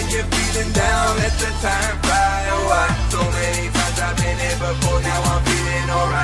you're feeling down, let the time fly. Oh, so many times I've been here before, now I'm feeling alright.